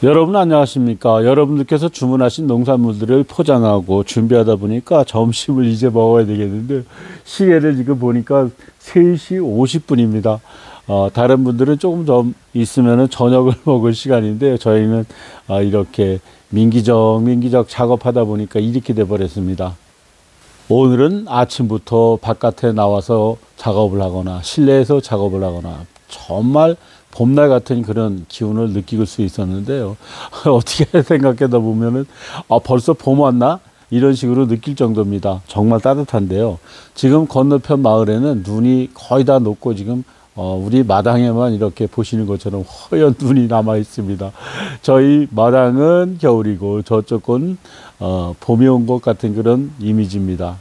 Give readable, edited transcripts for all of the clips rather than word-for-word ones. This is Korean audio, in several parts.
여러분 안녕하십니까? 여러분들께서 주문하신 농산물들을 포장하고 준비하다 보니까 점심을 이제 먹어야 되겠는데 시계를 지금 보니까 3시 50분입니다. 다른 분들은 조금 좀 있으면 저녁을 먹을 시간인데 저희는 이렇게 민기적 작업하다 보니까 이렇게 돼 버렸습니다. 오늘은 아침부터 바깥에 나와서 작업을 하거나 실내에서 작업을 하거나 정말 봄날 같은 그런 기운을 느낄 수 있었는데요. 어떻게 생각하다 보면은 벌써 봄 왔나? 이런 식으로 느낄 정도입니다. 정말 따뜻한데요. 지금 건너편 마을에는 눈이 거의 다 녹고 지금 우리 마당에만 이렇게 보시는 것처럼 허연 눈이 남아 있습니다. 저희 마당은 겨울이고 저쪽은 봄이 온 것 같은 그런 이미지입니다.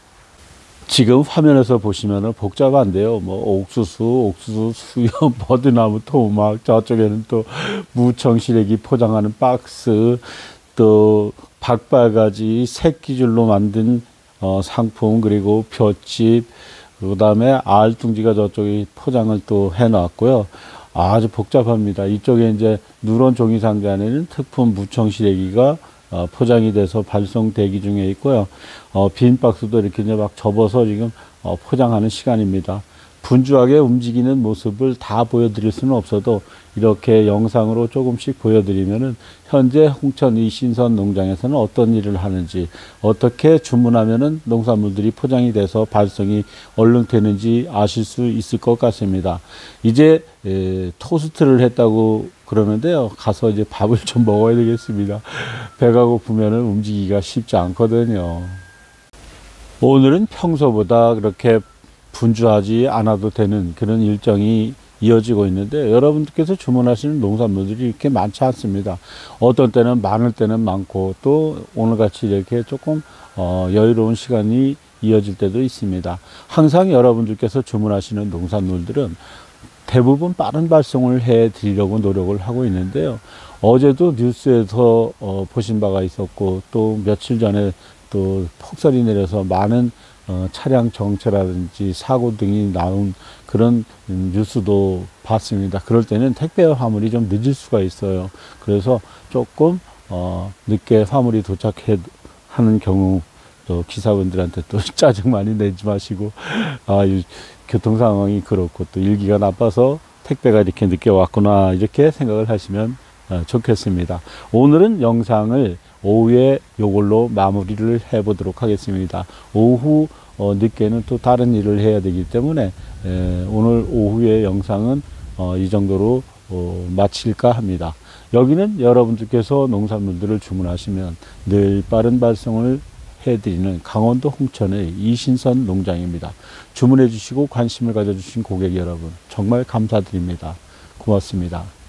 지금 화면에서 보시면은 복잡한데요. 뭐 옥수수, 수염, 버드나무, 토막, 저쪽에는 또 무청시래기 포장하는 박스, 또 박바가지, 새끼줄로 만든 상품, 그리고 볏짚, 그다음에 알뚱지가 저쪽에 포장을 또 해놨고요. 아주 복잡합니다. 이쪽에 이제 누런 종이 상자에는 특품 무청시래기가 포장이 돼서 발송 대기 중에 있고요. 빈 박스도 이렇게 이제 막 접어서 지금 포장하는 시간입니다. 분주하게 움직이는 모습을 다 보여드릴 수는 없어도 이렇게 영상으로 조금씩 보여드리면은 현재 홍천 이 신선 농장에서는 어떤 일을 하는지, 어떻게 주문하면은 농산물들이 포장이 돼서 발송이 얼른 되는지 아실 수 있을 것 같습니다. 이제 토스트를 했다고 그러는데요. 가서 이제 밥을 좀 먹어야 되겠습니다. 배가 고프면은 움직이기가 쉽지 않거든요. 오늘은 평소보다 그렇게 분주하지 않아도 되는 그런 일정이 이어지고 있는데 여러분들께서 주문하시는 농산물들이 이렇게 많지 않습니다. 어떤 때는 많을 때는 많고 또 오늘같이 이렇게 조금 여유로운 시간이 이어질 때도 있습니다. 항상 여러분들께서 주문하시는 농산물들은 대부분 빠른 발송을 해 드리려고 노력을 하고 있는데요. 어제도 뉴스에서 보신 바가 있었고 또 며칠 전에 또 폭설이 내려서 많은 차량 정체라든지 사고 등이 나온 그런 뉴스도 봤습니다. 그럴 때는 택배 화물이 좀 늦을 수가 있어요. 그래서 조금 늦게 화물이 도착하는 경우 또 기사분들한테 또 짜증 많이 내지 마시고 이 교통 상황이 그렇고 또 일기가 나빠서 택배가 이렇게 늦게 왔구나 이렇게 생각을 하시면 좋겠습니다. 오늘은 영상을 오후에 요걸로 마무리를 해 보도록 하겠습니다. 오후 늦게는 또 다른 일을 해야 되기 때문에 오늘 오후의 영상은 이 정도로 마칠까 합니다. 여기는 여러분들께서 농산물들을 주문하시면 늘 빠른 발송을 해드리는 강원도 홍천의 이신선 농장입니다. 주문해 주시고 관심을 가져주신 고객 여러분 정말 감사드립니다. 고맙습니다.